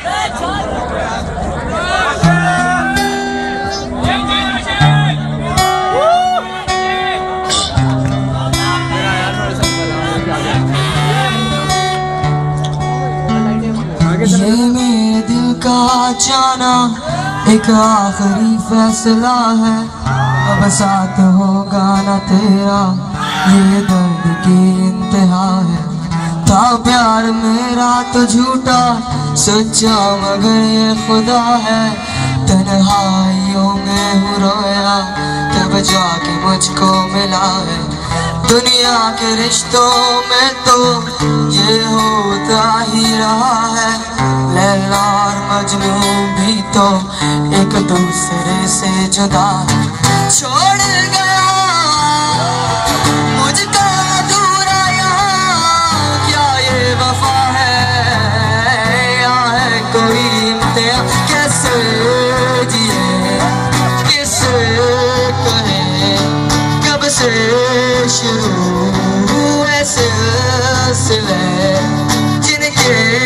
ये मेरे दिल का जाना एक आखिरी फैसला है, अब साथ होगा ना तेरा, ये दर्द की इंतहा है। था प्यार मेरा तो झूठा, सच्चा मगर ये खुदा है। तन्हाइयों में हूँ रोया, तब जाके मुझको मिला है। दुनिया के रिश्तों में तो ये होता ही रहा है। लैला और मजनू भी तो एक दूसरे से जुदा है। छोड़ गया मुझको अधूरा यहाँ, क्या ये वफा है या है कोई इम्तिहान? कैसे जिए किसे कहे, कब से शुरू हुए सिलसिले जिनके